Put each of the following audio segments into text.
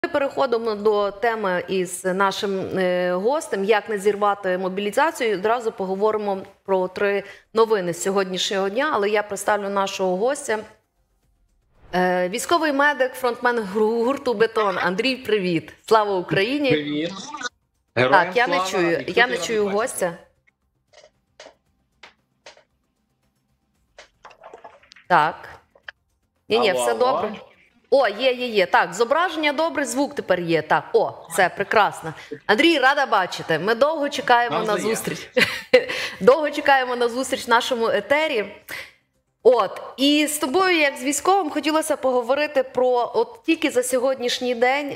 Ми переходимо до теми із нашим гостем, як не зірвати мобілізацію. Одразу поговоримо про 3 новини з сьогоднішнього дня, але я представлю нашого гостя. Військовий медик, фронтмен гурту «Бетон». Андрій, привіт! Слава Україні! Привіт! Героям так, я не чую гостя. Так. Ні, все добре. О, є. Так, зображення добре, звук тепер є. Так, це прекрасно. Андрій, рада бачити. Ми довго чекаємо на зустріч. Довго чекаємо на зустріч в нашому етері. І з тобою, як з військовим, хотілося поговорити про тільки за сьогоднішній день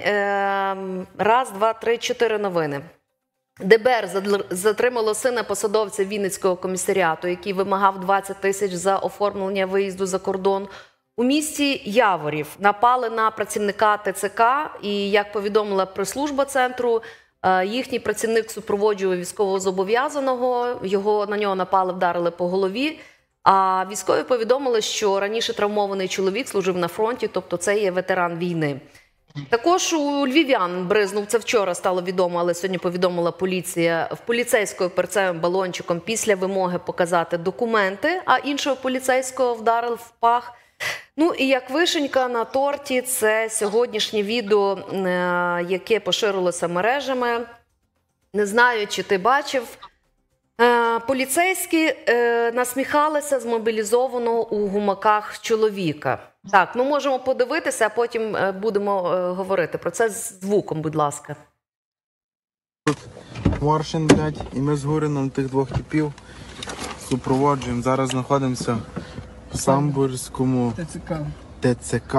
4 новини. ДБР затримало сина посадовця Вінницького комісаріату, який вимагав 20 тисяч за оформлення виїзду за кордон. У місті Яворів напали на працівника ТЦК і, як повідомила прес-служба центру, їхній працівник супроводжував військовозобов'язаного, на нього напали, вдарили по голові. А військові повідомили, що раніше травмований чоловік служив на фронті, тобто це є ветеран війни. Також у львів'ян бризнув, це вчора стало відомо, але сьогодні повідомила поліція, в поліцейського перцевим балончиком після вимоги показати документи, а іншого поліцейського вдарив в пах. Ну і як вишенька на торті, це сьогоднішнє відео, яке поширилося мережами. Не знаю, чи ти бачив. Поліцейські насміхалися з мобілізованого у гумаках чоловіка. Так, ми можемо подивитися, а потім будемо говорити про це з звуком, будь ласка. Тут Моршин, блядь, і ми з Гурином тих 2 типів супроводжуємо. Зараз знаходимося в Самбурському ТЦК.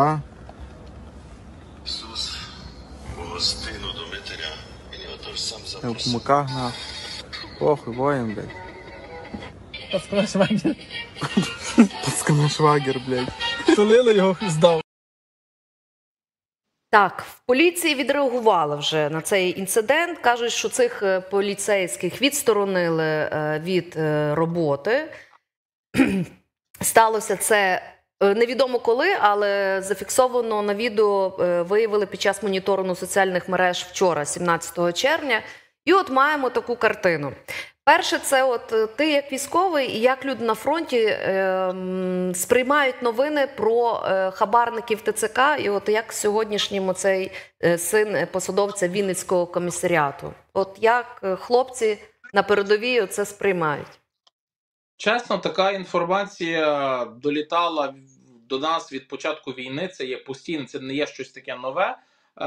Ісус, гостину до Митаря, він його тож сам В запросив. гумаках, на. Похуй, воєм, блядь. Пацкана швагер, блядь. Тулили його, здав. Так, в поліції відреагували вже на цей інцидент. Кажуть, що цих поліцейських відсторонили від роботи. Сталося це невідомо коли, але зафіксовано на відео, виявили під час моніторингу соціальних мереж вчора, 17 червня. І маємо таку картину. Перше, це ти як військовий і як люди на фронті сприймають новини про хабарників ТЦК і як сьогоднішнім цей син посадовця Вінницького комісаріату. Як хлопці на передовій це сприймають? Чесно, така інформація долітала до нас від початку війни, це є постійно, це не є щось таке нове.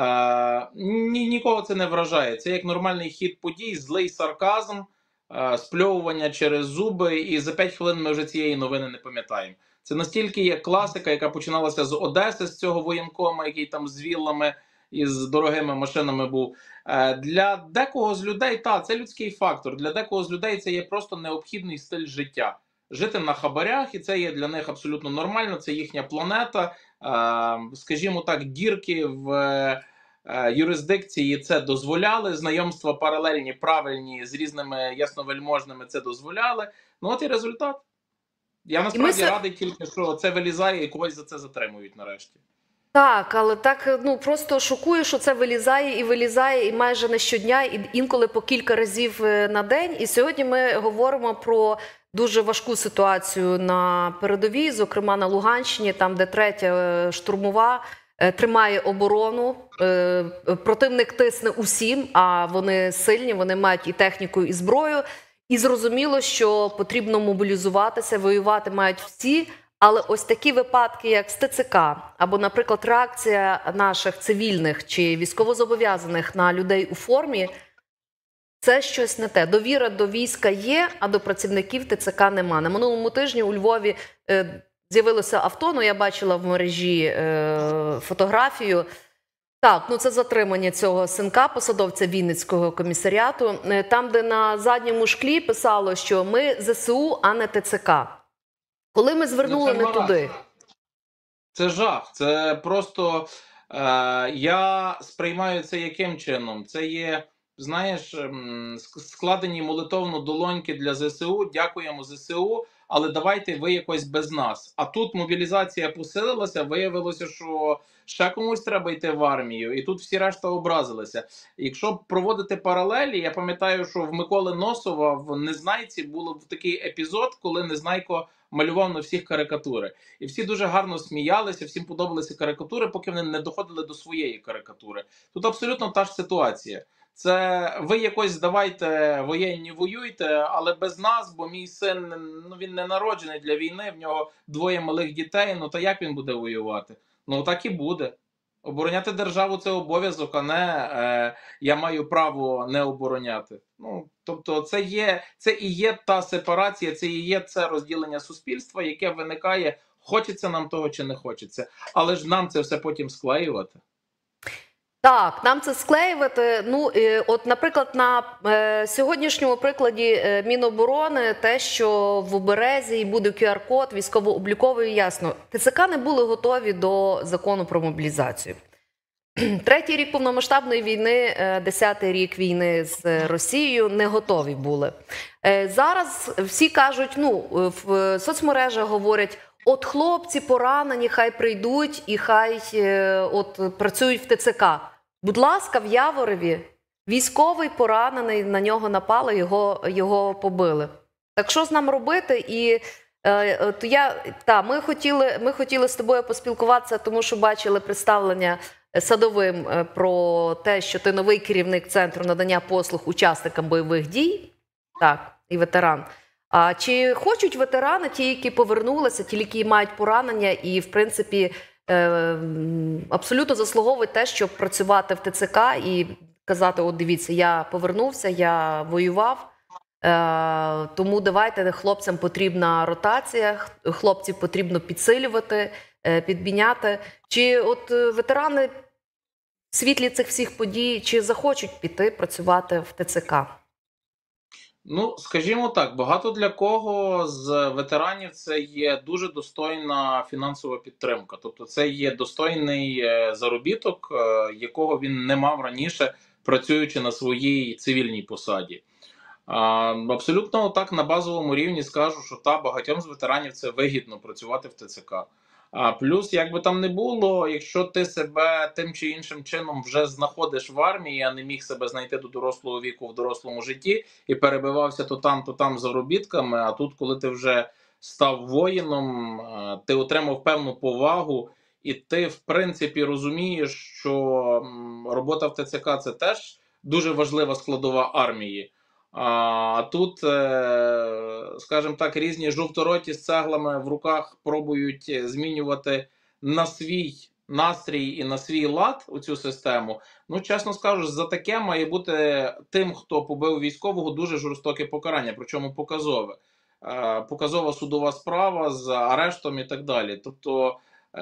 Нікого це не вражає. Це як нормальний хід подій, злий сарказм, спльовування через зуби, і за 5 хвилин ми вже цієї новини не пам'ятаємо. Це настільки є класика, яка починалася з Одеси, з цього воєнкома, який там з віллами і з дорогими машинами був. Для декого з людей, це людський фактор, для декого з людей це є просто необхідний стиль життя. Жити на хабарях, і це є для них абсолютно нормально, це їхня планета. Скажімо так, дірки в юрисдикції це дозволяли, знайомства паралельні, правильні, з різними ясновельможними це дозволяли. Ну і результат. Я насправді радий тільки, що це вилізає і когось за це затримують нарешті. Так, але так просто шокує, що це вилізає і майже не щодня, і інколи по кілька разів на день. І сьогодні ми говоримо про дуже важку ситуацію на передовій, зокрема на Луганщині, там, де 3-я штурмова тримає оборону. Противник тисне усім, а вони сильні, вони мають і техніку, і зброю. І зрозуміло, що потрібно мобілізуватися, воювати мають всі. Але ось такі випадки, як з ТЦК, або, наприклад, реакція наших цивільних чи військовозобов'язаних на людей у формі, це щось не те. Довіра до війська є, а до працівників ТЦК нема. На минулому тижні у Львові з'явилося авто, я бачила в мережі фотографію. Так, це затримання цього синка, посадовця Вінницького комісаріату, там, де на задньому шклі писало, що ми ЗСУ, а не ТЦК. Коли ми звернули не туди. Це жах. Це просто, я сприймаю це яким чином? Це є, знаєш, складені молитовно долоньки для ЗСУ, дякуємо ЗСУ, але давайте ви якось без нас. А тут мобілізація посилилася, виявилося, ще комусь треба йти в армію, і тут всі решта образилися. Якщо проводити паралелі, я пам'ятаю, що в Миколи Носова в Незнайці був такий епізод, коли Незнайко малював на всіх карикатури. І всі дуже гарно сміялися, всім подобалися карикатури, поки вони не доходили до своєї карикатури. Тут абсолютно та ж ситуація. Це ви якось давайте воєнні воюйте, але без нас, бо мій син, ну, він не народжений для війни, в нього 2 малих дітей, ну то як він буде воювати? Ну так і буде. Обороняти державу – це обов'язок, а не я маю право не обороняти. Ну, тобто це і є та сепарація, це і є це розділення суспільства, яке виникає, хочеться нам того чи не хочеться. Але ж нам це все потім склеювати. Так, нам це склеювати. Ну, от, наприклад, на сьогоднішньому прикладі Міноборони, те, що в Березі буде QR-код військово-обліковий, ясно. ТЦК не були готові до закону про мобілізацію. 3-й рік повномасштабної війни, 10-й рік війни з Росією не готові були. Зараз всі кажуть, ну, в соцмережах говорять, от хлопці поранені, хай прийдуть і хай от працюють в ТЦК. Будь ласка, в Яворові військовий поранений, на нього напали, його побили. Так що з нам робити? І ми хотіли з тобою поспілкуватися, тому що бачили представлення Садовим про те, що ти новий керівник Центру надання послуг учасникам бойових дій, так, і ветеран. А чи хочуть ветерани, ті, які повернулися, ті, які мають поранення і, в принципі, абсолютно заслуговують те, щоб працювати в ТЦК і казати, от дивіться, я повернувся, я воював, тому давайте, хлопцям потрібна ротація, хлопців потрібно підсилювати, підміняти. Чи от ветерани в світлі цих всіх подій, чи захочуть піти працювати в ТЦК? Ну, скажімо так, багато для кого з ветеранів це є дуже достойна фінансова підтримка. Тобто це є достойний заробіток, якого він не мав раніше, працюючи на своїй цивільній посаді. Абсолютно так на базовому рівні скажу, що багатьом з ветеранів це вигідно працювати в ТЦК. Плюс, як би там не було, якщо ти себе тим чи іншим чином вже знаходиш в армії, а не міг себе знайти до дорослого віку в дорослому житті і перебивався то там заробітками, а тут, коли ти вже став воїном, ти отримав певну повагу, і ти, в принципі, розумієш, що робота в ТЦК – це теж дуже важлива складова армії. А тут, скажімо так, різні жовтороті з цеглами в руках пробують змінювати на свій настрій і на свій лад у цю систему. Ну, чесно скажу, за таке має бути тим, хто побив військового, дуже жорстоке покарання, причому показове. Показова судова справа з арештом і так далі. Тобто,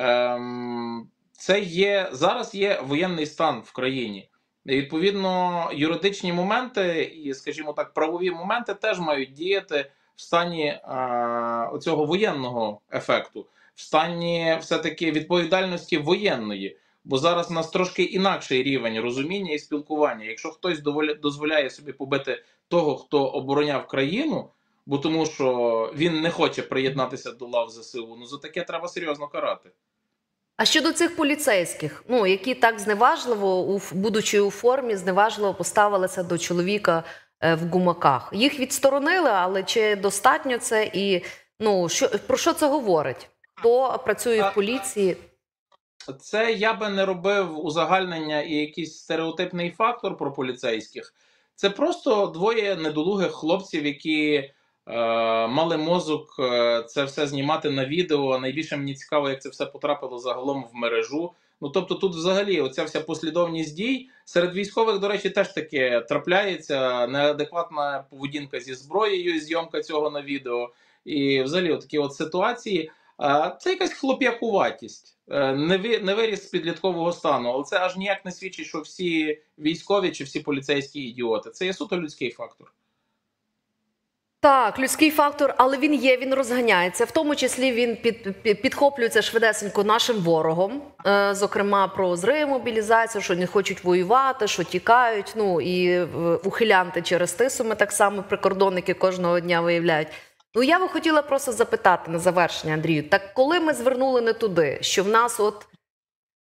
зараз є воєнний стан в країні. І, відповідно, юридичні моменти і, скажімо так, правові моменти теж мають діяти в стані оцього воєнного ефекту, в стані все-таки відповідальності воєнної. Бо зараз у нас трошки інакший рівень розуміння і спілкування. Якщо хтось дозволяє собі побити того, хто обороняв країну, бо тому що він не хоче приєднатися до лав ЗСУ, ну за таке треба серйозно карати. А щодо цих поліцейських, ну, які так зневажливо, будучи у формі, зневажливо поставилися до чоловіка в гумаках. Їх відсторонили, але чи достатньо це і, ну, про що це говорить? Хто працює в поліції? Це я би не робив узагальнення і якийсь стереотипний фактор про поліцейських. Це просто 2 недолугих хлопців, які мали мозок це все знімати на відео. Найбільше мені цікаво, як це все потрапило загалом в мережу. Ну, тобто тут взагалі оця вся послідовність дій. Серед військових, до речі, теж таке трапляється. Неадекватна поведінка зі зброєю, зйомка цього на відео. І взагалі такі от ситуації. Це якась хлоп'якуватість. Не виріс з підліткового стану. Але це аж ніяк не свідчить, що всі військові чи всі поліцейські ідіоти. Це є суто людський фактор. Так, людський фактор, але він є, він розганяється. В тому числі він підхоплюється швидесенько нашим ворогом. Зокрема, про зрив мобілізацію, що не хочуть воювати, що тікають. Ну, і ухилянти через тису ми так само прикордонники кожного дня виявляють. Ну, я би хотіла просто запитати на завершення, Андрію, так коли ми звернули не туди, що в нас от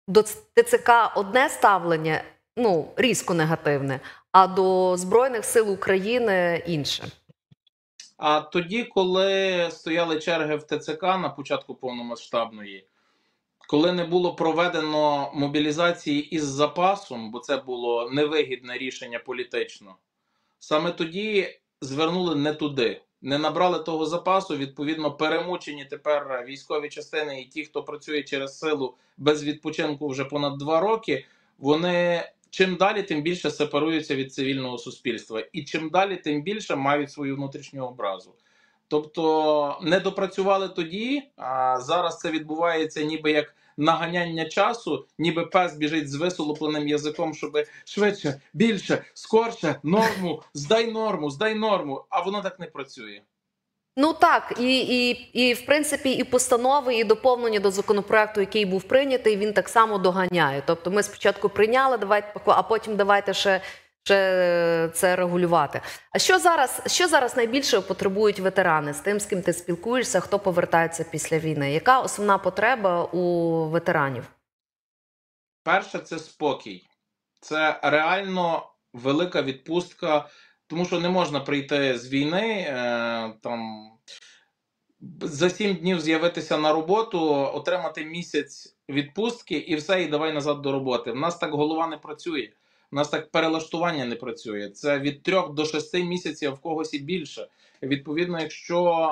до ТЦК одне ставлення, ну, різко негативне, а до Збройних сил України інше. А тоді, коли стояли черги в ТЦК на початку повномасштабної, коли не було проведено мобілізації із запасом, бо це було невигідне рішення політично, саме тоді звернули не туди, не набрали того запасу, відповідно перемучені тепер військові частини і ті, хто працює через силу без відпочинку вже понад 2 роки, вони чим далі, тим більше сепаруються від цивільного суспільства. І чим далі, тим більше мають свою внутрішню образу. Тобто не допрацювали тоді, а зараз це відбувається ніби як наганяння часу, ніби пес біжить з висолопленим язиком, щоб швидше, більше, скорше, норму, здай норму, а воно так не працює. Ну так, і в принципі і постанови, і доповнення до законопроекту, який був прийнятий, він так само доганяє. Тобто ми спочатку прийняли, а потім давайте ще це регулювати. А що зараз найбільше потребують ветерани? З тим, з ким ти спілкуєшся, хто повертається після війни? Яка основна потреба у ветеранів? Перше – це спокій. Це реально велика відпустка, тому що не можна прийти з війни, там, за 7 днів з'явитися на роботу, отримати місяць відпустки і все, і давай назад до роботи. В нас так голова не працює, в нас так перелаштування не працює. Це від 3 до 6 місяців, а в когось і більше. Відповідно, якщо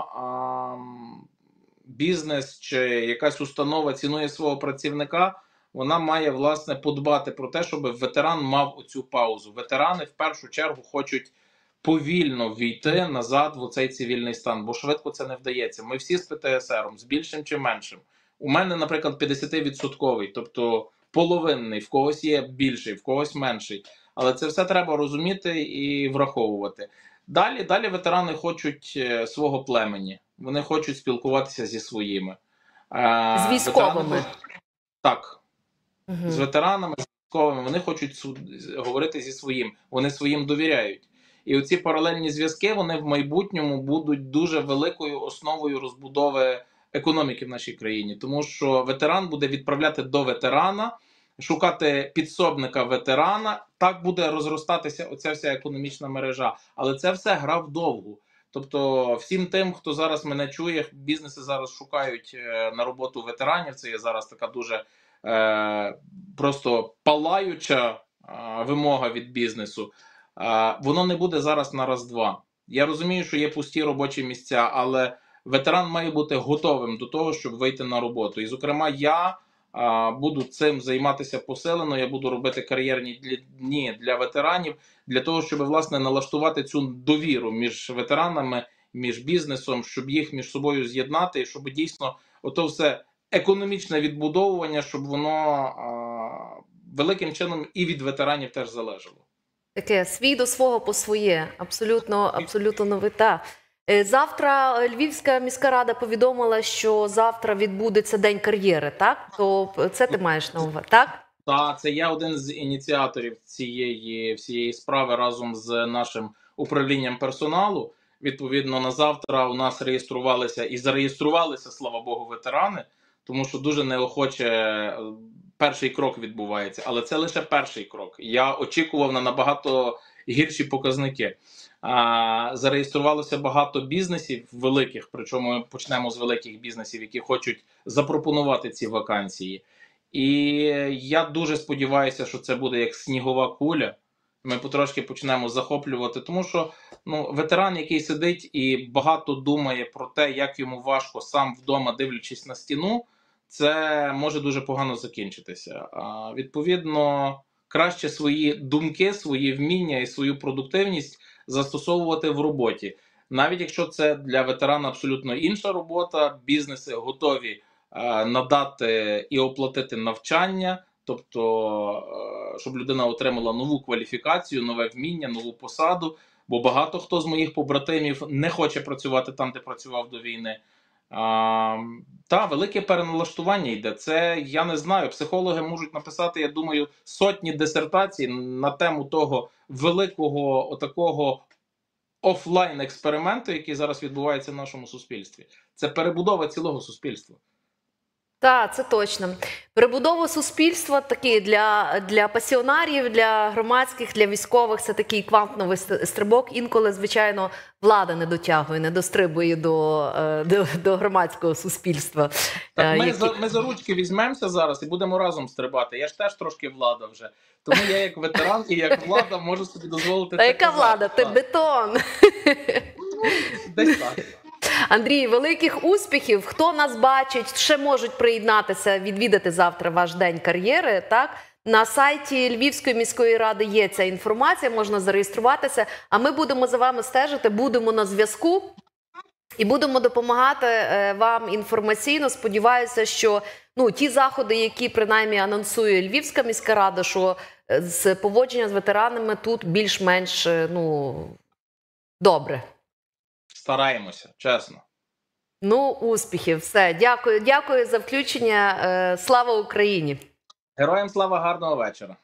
бізнес чи якась установа цінує свого працівника, вона має, власне, подбати про те, щоб ветеран мав оцю паузу. Ветерани в першу чергу хочуть повільно війти назад в оцей цивільний стан, бо швидко це не вдається. Ми всі з ПТСРом, з більшим чи меншим. У мене, наприклад, 50%, тобто половинний, в когось є більший, в когось менший. Але це все треба розуміти і враховувати. Далі ветерани хочуть свого племені. Вони хочуть спілкуватися зі своїми. З військовими? Так. Угу. З ветеранами, з військовими. Вони хочуть говорити зі своїм. Вони своїм довіряють. І оці паралельні зв'язки, вони в майбутньому будуть дуже великою основою розбудови економіки в нашій країні. Тому що ветеран буде відправляти до ветерана, шукати підсобника ветерана. Так буде розростатися оця вся економічна мережа. Але це все гра вдовгу. Тобто всім тим, хто зараз мене чує, бізнеси зараз шукають на роботу ветеранів. Це є зараз така дуже просто палаюча вимога від бізнесу. Воно не буде зараз на раз-два. Я розумію, що є пусті робочі місця, але ветеран має бути готовим до того, щоб вийти на роботу. І, зокрема, я буду цим займатися посилено, я буду робити кар'єрні дні для ветеранів, для того, щоб, власне, налаштувати цю довіру між ветеранами, між бізнесом, щоб їх між собою з'єднати, і щоб дійсно ото все економічне відбудовування, щоб воно великим чином і від ветеранів теж залежало. Таке свій до свого по своє, абсолютно новита. Завтра Львівська міська рада повідомила, що завтра відбудеться День кар'єри, так? То це ти маєш на увазі, так? Так, це я один з ініціаторів цієї всієї справи разом з нашим управлінням персоналу. Відповідно, на завтра у нас реєструвалися і зареєструвалися, слава Богу, ветерани, тому що дуже неохоче перший крок відбувається. Але це лише перший крок. Я очікував на набагато гірші показники. Зареєструвалося багато бізнесів великих, причому ми почнемо з великих бізнесів, які хочуть запропонувати ці вакансії. І я дуже сподіваюся, що це буде як снігова куля. Ми потрошки почнемо захоплювати, тому що ветеран, який сидить і багато думає про те, як йому важко сам вдома, дивлячись на стіну, це може дуже погано закінчитися. Відповідно, краще свої думки, свої вміння і свою продуктивність застосовувати в роботі. Навіть якщо це для ветерана абсолютно інша робота, бізнеси готові надати і оплатити навчання, тобто, щоб людина отримала нову кваліфікацію, нове вміння, нову посаду, бо багато хто з моїх побратимів не хоче працювати там, де працював до війни. Велике переналаштування йде. Це, я не знаю, психологи можуть написати, я думаю, сотні дисертацій на тему того великого отакого офлайн-експерименту, який зараз відбувається в нашому суспільстві. Це перебудова цілого суспільства. Так, це точно. Перебудова суспільства такі для пасіонарів, для громадських, для військових це такий квантовий стрибок. Інколи, звичайно, влада не дотягує, не дострибує до громадського суспільства. Так, ми за ручки візьмемося зараз і будемо разом стрибати. Я ж теж трошки влада вже. Тому я як ветеран і як влада можу собі дозволити. Та це яка казати. влада? Ти Так. бетон. Десь так. Андрій, великих успіхів. Хто нас бачить, ще можуть приєднатися, відвідати завтра ваш день кар'єри. Так на сайті Львівської міської ради є ця інформація, можна зареєструватися. А ми будемо за вами стежити, будемо на зв'язку і будемо допомагати вам інформаційно. Сподіваюся, що ті заходи, які принаймні анонсує Львівська міська рада, що з поводження з ветеранами тут більш-менш добре. Стараємося, чесно. Успіхів. Все. Дякую за включення. Слава Україні! Героям слава, гарного вечора.